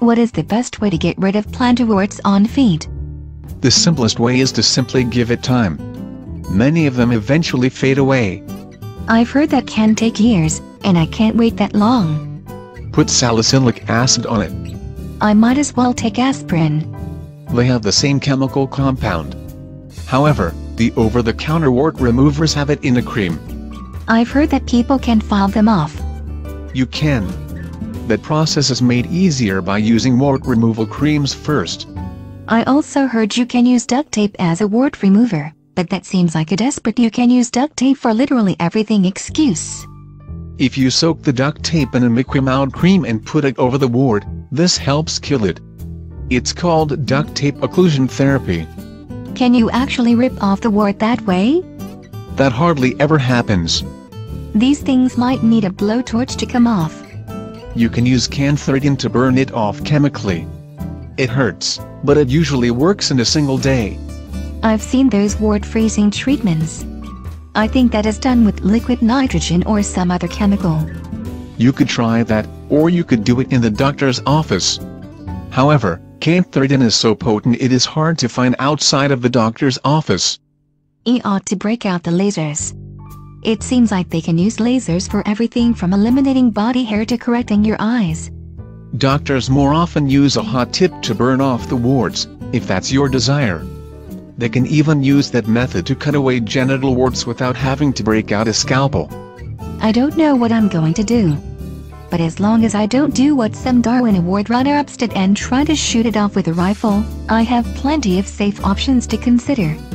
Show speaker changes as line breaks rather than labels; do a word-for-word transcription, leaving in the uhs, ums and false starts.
What is the best way to get rid of plantar warts on feet?
The simplest way is to simply give it time. Many of them eventually fade away.
I've heard that can take years, and I can't wait that long.
Put salicylic acid on it.
I might as well take aspirin.
They have the same chemical compound. However, the over-the-counter wart removers have it in a cream.
I've heard that people can file them off.
You can. That process is made easier by using wart removal creams first.
I also heard you can use duct tape as a wart remover, but that seems like a desperate you can use duct tape for literally everything excuse.
If you soak the duct tape in imiquimod cream and put it over the wart, this helps kill it. It's called duct tape occlusion therapy.
Can you actually rip off the wart that way?
That hardly ever happens.
These things might need a blowtorch to come off.
You can use cantharidin to burn it off chemically. It hurts, but it usually works in a single day.
I've seen those wart freezing treatments. I think that is done with liquid nitrogen or some other chemical.
You could try that, or you could do it in the doctor's office. However, cantharidin is so potent it is hard to find outside of the doctor's office.
You ought to break out the lasers. It seems like they can use lasers for everything from eliminating body hair to correcting your eyes.
Doctors more often use a hot tip to burn off the warts, if that's your desire. They can even use that method to cut away genital warts without having to break out a scalpel.
I don't know what I'm going to do. But as long as I don't do what some Darwin Award runner-ups did and try to shoot it off with a rifle, I have plenty of safe options to consider.